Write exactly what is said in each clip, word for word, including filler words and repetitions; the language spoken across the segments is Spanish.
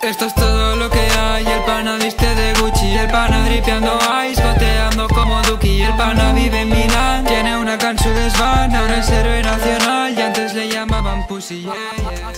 Esto es todo lo que hay, el pana viste de Gucci, el pana dripeando ice, bateando como Duki, el pana vive en Milán, tiene una can su desván, ahora es héroe nacional y antes le llamaban Pussy, yeah, yeah.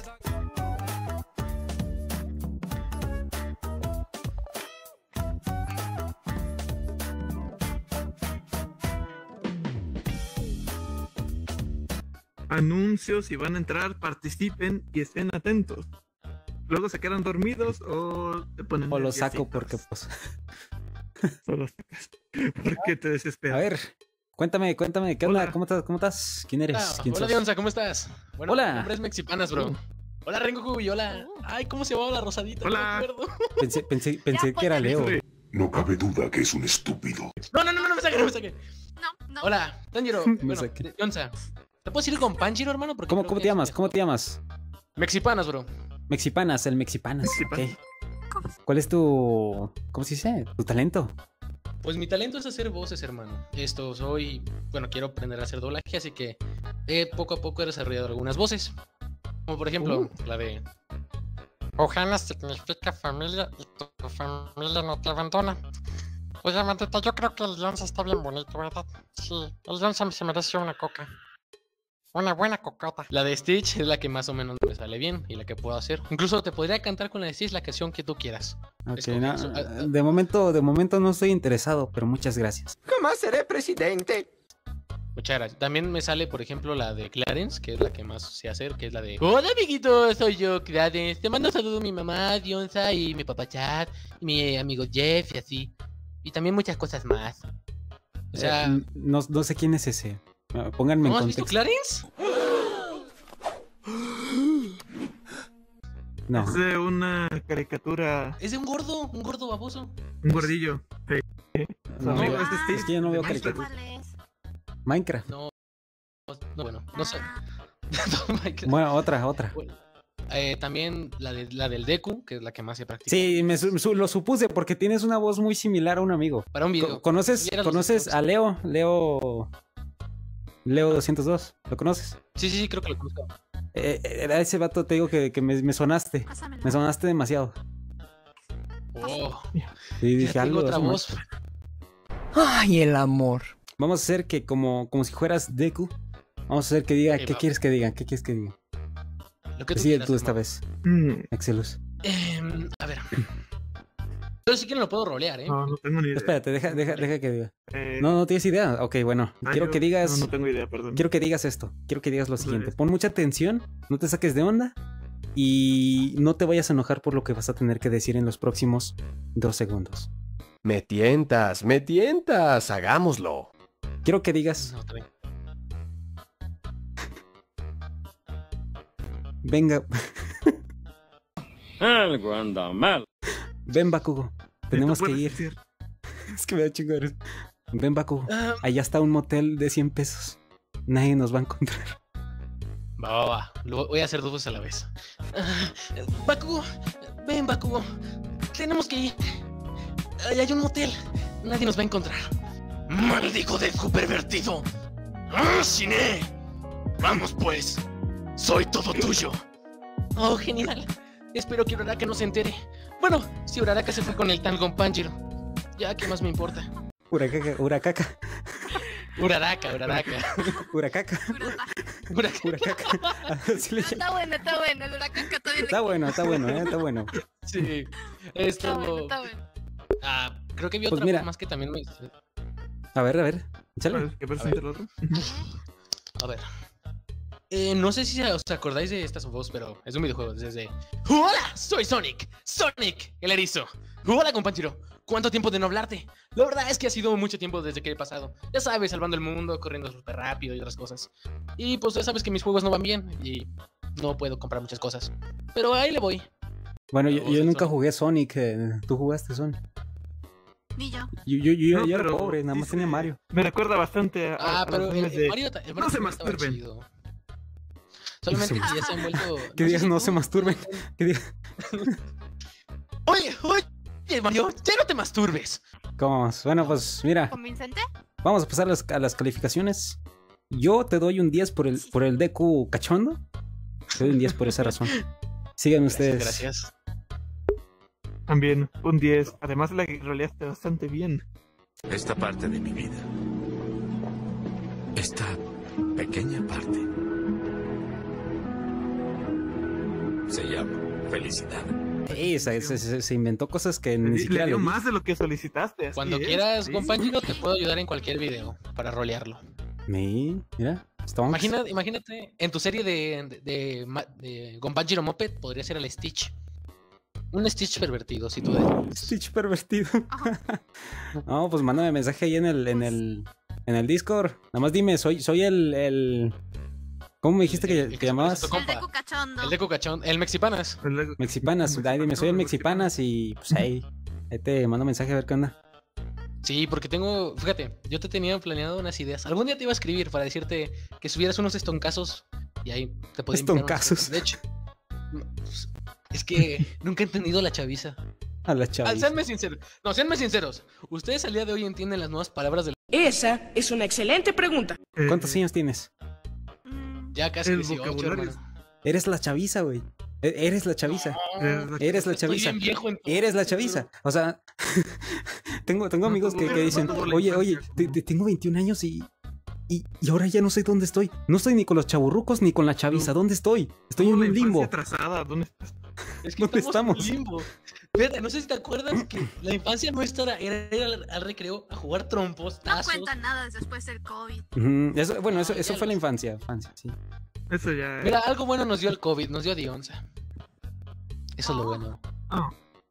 Anuncios, si van a entrar, participen y estén atentos. Luego se quedan dormidos o te ponen o lo saco porque pues o lo sacas porque te desesperas. A ver, cuéntame, cuéntame, ¿qué Hola. onda? ¿Cómo estás? ¿Cómo estás? ¿Quién eres? Ah, ¿Quién hola, sos? Dionza, ¿cómo estás? Bueno, Hola. mi nombre es Mexipanas, bro. Hola, Rengoku, y hola. Ay, ¿cómo se llamaba la rosadita? Hola. No me acuerdo. Pensé, pensé, pensé que era Leo. No cabe duda que es un estúpido. No, no, no, no, no me saque, no me saque. No, no. Hola, Tanjiro. Me Bueno, saqué. Dionza. ¿Te puedo decir con Panjiro, hermano? Porque ¿Cómo, creo cómo que te es- llamas? ¿Cómo te llamas? Mexipanas, bro. Mexipanas, el Mexipanas. Mexipanas. Ok. ¿Cuál es tu... ¿Cómo se dice? ¿Tu talento? Pues mi talento es hacer voces, hermano. Esto soy... Bueno, quiero aprender a hacer doblaje, así que eh, poco a poco he desarrollado algunas voces. Como por ejemplo, Uh. la de... Ohana significa familia y tu familia no te abandona. Oye, Mandita, yo creo que el Dionza está bien bonito, ¿verdad? Sí, el Dionza se merece una coca. Una buena cocota. La de Stitch es la que más o menos me sale bien y la que puedo hacer. Incluso te podría cantar con la de Stitch la canción que tú quieras. Ok, Escoge no, eso. Ah, ah. de momento, de momento no estoy interesado, pero muchas gracias. Jamás seré presidente. Muchas gracias. También me sale, por ejemplo, la de Clarence, que es la que más sé hacer, que es la de... Hola, amiguito, soy yo, Clarence. Te mando saludos mi mamá, Dionza, y mi papá Chad, y mi amigo Jeff, y así. Y también muchas cosas más. O sea... Eh, no, no sé quién es ese. Ah, Pónganme ¿No en has visto contexto. Clarence? No. Es de una caricatura, Es de un gordo, un gordo baboso. un gordillo. Sí. Su No, amigo no, es de Steve. es que yo no veo de Minecraft. caricaturas. ¿Cuál es? Minecraft. No, no, bueno, no sé. Ah, Bueno, otra, otra. Bueno, eh, también la, de, la del Deku, que es la que más se practica. Sí, me su- su- lo supuse porque tienes una voz muy similar a un amigo. Para un video. Co- ¿Conoces, Vieras los conoces TikToks. a Leo? Leo... Leo doscientos dos. ¿Lo conoces? Sí, sí, sí, creo que lo conozco. Eh, eh, era ese vato, te digo que, que me, me sonaste. Pásamelo. Me sonaste demasiado. Oh, Y ya dije tengo algo. otra eso me- voz. Ay, el amor. Vamos a hacer que como, como si fueras Deku. Vamos a hacer que diga. Ok, ¿Qué va. quieres que diga? ¿Qué quieres que diga? Lo que tú Decide quieras, tú esta hermano. vez. Mm, Excelus. Em, a ver. Pero si quieren lo puedo rolear, ¿eh? no, no tengo ni idea. Espérate, deja, deja, deja que diga. Eh, No, no tienes idea. Ok, bueno. ah, Quiero yo- que digas. No, no tengo idea, perdón. Quiero que digas esto. Quiero que digas lo Otra siguiente. vez. Pon mucha atención. No te saques de onda. Y no te vayas a enojar por lo que vas a tener que decir en los próximos dos segundos. Me tientas, me tientas. Hagámoslo. Quiero que digas. No, también. Venga. Algo anda mal. Ven, Bakugo. ¿Y Tenemos tú que puedes ir. decir? Es que me da chingo de risa. Ven, Bakugo. Ah, Allá está un motel de cien pesos. Nadie nos va a encontrar. va, va, va. Lo voy a hacer dos veces a la vez. Ah, Bakugo, ven, Bakugo. Tenemos que ir. Ahí hay un motel. Nadie nos va a encontrar. ¡Maldigo Deku pervertido! ¡Ah, Shine! ¡Vamos pues! ¡Soy todo tuyo! ¡Oh, genial! Espero que Uraraka no se entere. Bueno, si Uraraka se fue con el tal Gonpanjiro. Ya, ¿qué más me importa? Uracaca, uracaca, Uraraka, Uraraka. uracaca, Uraraka. uracaca. Así le llamo. Está bueno, está bueno. El huracán que está bien. Está bueno, está bueno, eh, está bueno. Sí. Está bueno, Esto. está bueno. Ah, creo que vi Pues otra mira. voz más que también me. A ver, a ver. Échale. ¿Qué presenta el otro? A ver. Eh, no sé si os acordáis de esta voz, pero es un videojuego. Es de. ¡Hola! Soy Sonic. Sonic, el erizo. Hola, compañero. ¿Cuánto tiempo de no hablarte? La verdad es que ha sido mucho tiempo desde que he pasado. Ya sabes, salvando el mundo, corriendo súper rápido y otras cosas. Y pues ya sabes que mis juegos no van bien y no puedo comprar muchas cosas. Pero ahí le voy. Bueno, yo, voz yo de nunca Sonic. jugué Sonic. eh, Tú jugaste Sonic. Ni yo. Yo, yo, yo, No, yo era pero pobre, nada más dice- tenía Mario. Me recuerda bastante a, a- Ah, a pero los el, memes el de... Mario, ta- el No Mario se también estaba masturben. chido. Solamente que ya se han vuelto. Que no sé digas si no tú- se masturben. Que digas. Oye, oye, Mario, ya no te masturbes. ¿Cómo vamos? Bueno, pues mira, ¿Convincente? vamos a pasar a las, a las calificaciones. Yo te doy un diez por el, por el Deku cachondo. Te doy un diez por esa razón. Sigan ustedes. Gracias. También, un diez. Además la roleaste bastante bien. Esta parte de mi vida. Esta pequeña parte. Se llama felicidad. Sí, se, se- se- se inventó cosas que ni Le, siquiera le dio le di. más de lo que solicitaste. así Cuando es, quieras, sí. compañero, te puedo ayudar en cualquier video para rolearlo. Mi- Mira, Stonks. Imagina, imagínate, en tu serie de, de, de, Ma- de Gonbanjiro Moped podría ser el Stitch. Un Stitch pervertido, si tú decides. Stitch pervertido. No, pues mándame mensaje ahí en el, en el, en el Discord. Nada más dime, soy, soy el, el... ¿Cómo me dijiste que, El que se llamabas? parece a tu El de compa. Cucachondo. El de Cucachón, el Mexipanas. Mexipanas. Ahí dime, soy el Mexipanas y pues ahí, ahí te mando mensaje a ver qué onda. Sí, porque tengo, fíjate, yo te tenía planeado unas ideas. Algún día te iba a escribir para decirte que subieras unos estoncazos y ahí te podía invitar unos Estoncazos. estoncazos. De hecho, es que nunca he entendido la chaviza. A la Ah, chaviza. seanme sinceros. No, seanme sinceros. Ustedes al día de hoy entienden las nuevas palabras del... Esa es una excelente pregunta. ¿Cuántos años tienes? Mm, Ya casi El dieciocho, vocabulario. hermano. Eres la chaviza, güey. E- Eres la chaviza. Eres la Estoy chaviza. bien viejo en todo. Eres la chaviza. O sea, tengo, tengo amigos que, que dicen, oye, oye, te- te- tengo veintiún años y, y, y ahora ya no sé dónde estoy. No estoy ni con los chaburrucos ni con la chaviza. ¿Dónde estoy? Estoy en Como la un limbo. infancia atrasada, ¿dónde estás? Es que ¿Dónde estamos, estamos? en limbo. Fíjate, no sé si te acuerdas que la infancia nuestra era ir al, al recreo a jugar trompos, no tazos. cuenta nada después del COVID. Ujú, eso- bueno, eso, Ah, eso ya fue lo la sé. infancia. infancia sí. Eso ya. Mira, algo bueno nos dio el COVID, nos dio Dionza. Eso es lo Oh. bueno. Ah,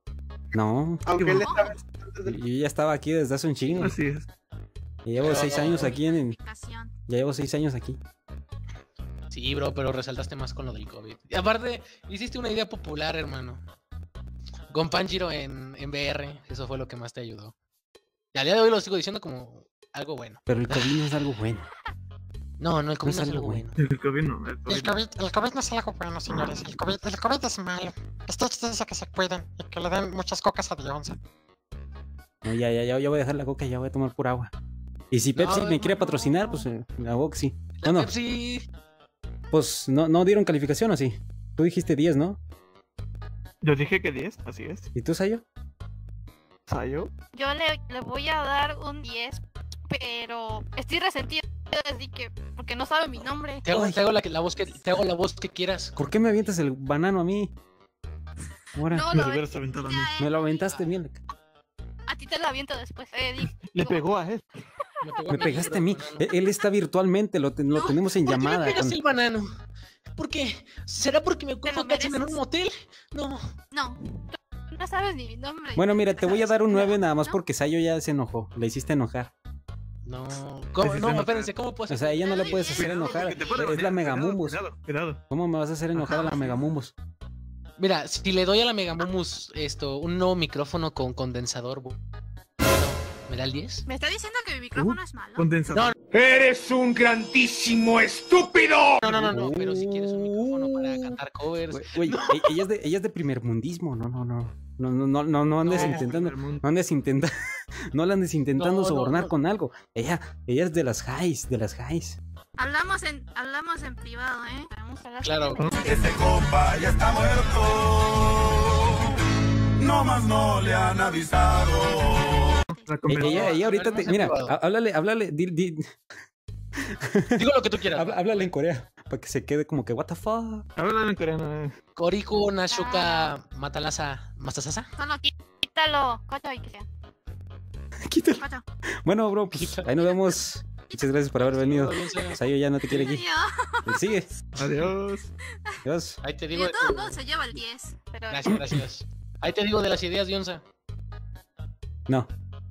No, Aunque él Oh, estaba antes del- yo ya estaba aquí desde hace un chingo. así es. Y llevo seis años aquí en... aplicación. Ya llevo seis años aquí. Sí, bro, pero resaltaste más con lo del COVID. Y aparte, hiciste una idea popular, hermano. Gonpanjiro en, en V R, eso fue lo que más te ayudó. Y al día de hoy lo sigo diciendo como algo bueno. Pero el COVID no es algo bueno. No, no, el COVID es no es algo algo bueno. El COVID no. El COVID El no. COVID, el COVID no es algo bueno, señores. El COVID, el COVID es malo. Stitch dice que se cuiden y que le den muchas cocas a Dionza. No, ya, ya, ya, ya voy a dejar la coca y ya voy a tomar pura agua. Y si Pepsi No, me quiere no. patrocinar, pues eh, la hago que sí. La No, no, Pepsi, pues no, no dieron calificación o sí. Tú dijiste diez, ¿no? Yo dije que diez, así es. ¿Y tú, Sayo? ¿Sayo? Yo le, le voy a dar un diez, pero estoy resentido, así que, porque no sabe mi nombre. te hago, Ay. te hago la, que- la voz que te hago la voz que quieras. ¿Por qué me avientas el banano a mí? Ahora, No, Me lo hubieras aventado a mí. ya, me lo eh, aventaste bien. A ti te lo aviento después. Eh, digo, Le pegó a él. Me, pegó Me mi pegaste a libro, mí. banano. E- Él está virtualmente, lo, te- lo No, tenemos en ¿Por qué llamada. me pegas con- el banano? ¿Por qué? ¿Será porque me lo ocupo cachín en un mereces. motel? No. no, no sabes ni mi nombre. Bueno, mira, te voy a dar un nueve nada más ¿No? porque Sayo ya se enojó. Le hiciste enojar. No. ¿Cómo? Ese No, se espérense, ¿cómo puedo O hacer? sea, ella no le puedes Cuidado, hacer enojar. Porque te puede Es la banear. Megamumus. Cuidado, cuidado. ¿Cómo me vas a hacer enojar a la Megamumus? Mira, si le doy a la Megamumus esto, un nuevo micrófono con condensador, bu- ¿me da el diez? ¿Me está diciendo que mi micrófono es malo? Condensador. ¡Eres un grandísimo estúpido! No, no, no, no, pero si quieres un micrófono para cantar covers. Güey, güey, e- ella, es de, ella es de primer mundismo. No, no, no. No, no, no, no, no andes No, intentando. primer mundo. No andes intentando. No la andes intentando No, no, sobornar no. con algo. Ella, ella es de las highs, de las highs. Hablamos en, hablamos en privado, ¿eh? Vamos a hablar Claro. sobre- Ese compa ya está muerto. No más no le han avisado. La E- convención. Ella, ella ahorita Hablemos te. en Mira, privado. há- háblale, háblale. di- di- Digo lo que tú quieras. habla- háblale en Corea. Para que se quede como que, what the fuck. Háblalo en coreano. eh. Koriko, Nashuka, Matalasa, Mastasasa. Solo quítalo, cocho, y que sea. Quítalo. Cocho. Bueno, bro, pues ahí nos vemos. Muchas gracias por haber venido. Sayo ya no te quiere aquí. Adiós. Sigue. Adiós. Adiós. Ahí te Y digo. de de todos tu- modos se lleva el diez. Pero Gracias, gracias. Ahí te digo de las ideas, Dionza. No.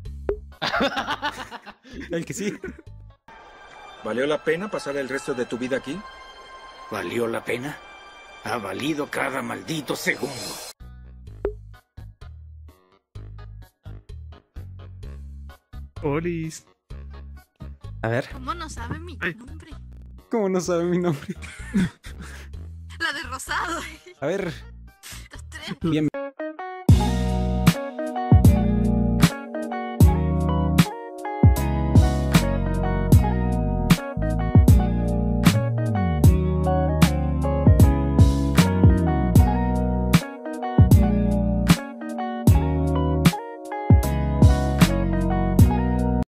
El que sí. ¿Valió la pena pasar el resto de tu vida aquí? ¿Valió la pena? Ha valido cada maldito segundo. Olis. A ver, ¿cómo no sabe mi Ay. nombre? ¿cómo no sabe mi nombre? La de rosado. A ver, Los tres. bien.